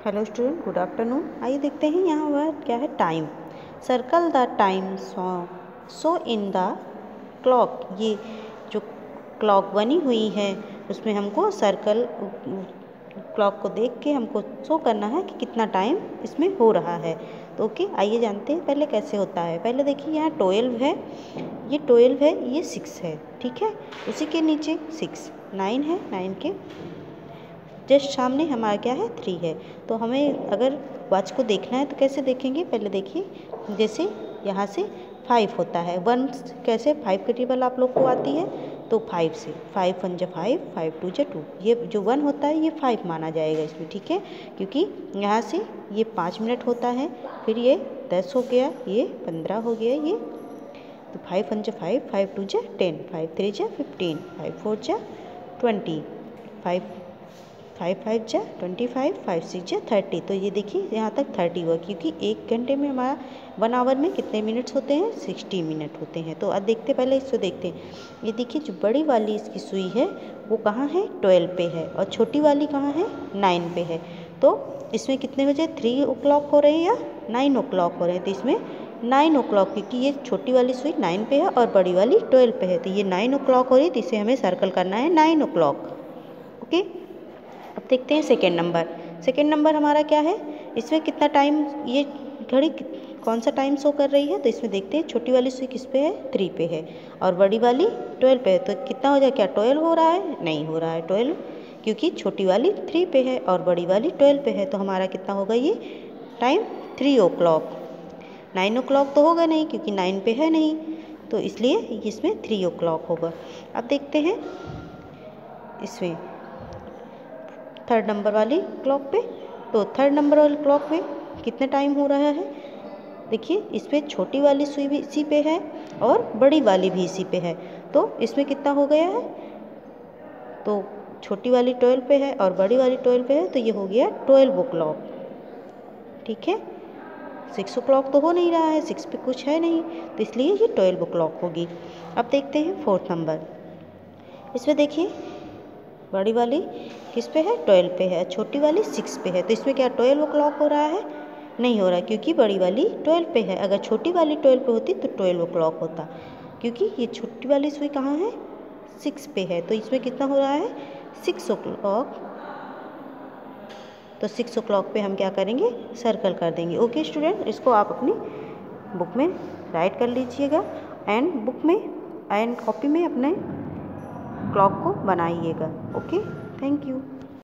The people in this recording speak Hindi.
Hello student, good afternoon. आइए देखते हैं यहाँ वर्ड क्या है, time. Circle the time so in the clock. ये जो क्लॉक बनी हुई है उसमें हमको सर्कल क्लॉक को देख के हमको शो करना है कि कितना टाइम इसमें हो रहा है। तो ओके, आइए जानते हैं पहले कैसे होता है। पहले देखिए यहाँ 12 है, ये 12 है, ये 6 है, ठीक है। उसी के नीचे 6, 9 है, 9 के जस्ट सामने हमारा क्या है, 3 है। तो हमें अगर वॉच को देखना है तो कैसे देखेंगे, पहले देखिए जैसे यहाँ से 5 होता है, 1 कैसे 5 की टेबल आप लोग को आती है तो 5 से 5 1 जा 5, 5 2 जा 2, ये जो 1 होता है ये 5 माना जाएगा इसमें, ठीक है। क्योंकि यहाँ से ये 5 मिनट होता है, फिर ये 10 हो गया, ये 15 हो गया, ये तो 5 1 जा 5, 5 2 जा 10, 5 3 जा 15, 5 4 जा 20, 5 5 जा 25, 5 6 जा 30। तो ये देखिए यहाँ तक 30 हुआ, क्योंकि 1 घंटे में हमारा 1 आवर में कितने मिनट्स होते हैं, 60 मिनट होते हैं। तो अब देखते पहले इसको देखते हैं। ये देखिए जो बड़ी वाली इसकी सुई है वो कहाँ है, 12 पे है, और छोटी वाली कहाँ है, 9 पे है। तो इसमें कितने बजे, 3 o'clock हो रहे हैं या 9 o'clock हो रहे हैं। तो इसमें 9 o'clock, क्योंकि ये छोटी वाली सुई 9 पे है और बड़ी वाली 12 पे है, तो ये 9 o'clock हो रही है। तो इसे हमें सर्कल करना है 9 o'clock, ओके। अब देखते हैं सेकेंड नंबर। सेकेंड नंबर हमारा क्या है, इसमें कितना टाइम, ये घड़ी कौन सा टाइम शो कर रही है। तो इसमें देखते हैं छोटी वाली सुई किस पे है, 3 पे है, और बड़ी वाली 12 पे है। तो कितना हो जाए, क्या 12 हो रहा है, नहीं हो रहा है 12, क्योंकि छोटी वाली 3 पे है और बड़ी वाली 12 पे है। तो हमारा कितना होगा ये टाइम, 3 o'clock। 9 o'clock तो होगा नहीं, क्योंकि 9 पे है नहीं, तो इसलिए इसमें 3 o'clock होगा। अब देखते हैं इसमें थर्ड नंबर वाली क्लॉक पे। तो थर्ड नंबर वाली क्लॉक पे कितने टाइम हो रहा है, देखिए इसमें छोटी वाली सुई भी इसी पे है और बड़ी वाली भी इसी पे है। तो इसमें कितना हो गया है, तो छोटी वाली 12 पे है और बड़ी वाली 12 पे है, तो ये हो गया 12 o'clock, ठीक है। 6 o'clock तो हो नहीं रहा है, 6 पे कुछ है नहीं, तो इसलिए ये 12 o'clock होगी। अब देखते हैं फोर्थ नंबर। इसमें देखिए बड़ी वाली किस पे है, 12 पे है, छोटी वाली 6 पे है। तो इसमें क्या 12 o'clock हो रहा है, नहीं हो रहा, क्योंकि बड़ी वाली 12 पे है। अगर छोटी वाली 12 पे होती तो 12 o'clock होता, क्योंकि ये छोटी वाली सुई कहाँ है, 6 पे है। तो इसमें कितना हो रहा है, 6 o'clock। तो 6 o'clock पे हम क्या करेंगे, सर्कल कर देंगे, ओके स्टूडेंट। इसको आप अपनी बुक में राइट कर लीजिएगा, एंड बुक में एंड कॉपी में अपने क्लॉक को बनाइएगा, ओके। Thank you.